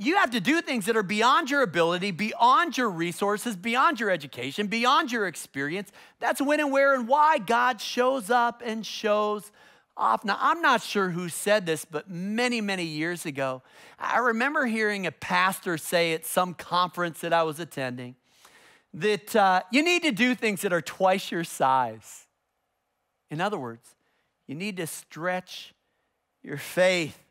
you have to do things that are beyond your ability, beyond your resources, beyond your education, beyond your experience. That's when and where and why God shows up and shows off. Now, I'm not sure who said this, but many, many years ago, I remember hearing a pastor say at some conference that I was attending that you need to do things that are twice your size. In other words, you need to stretch your faith.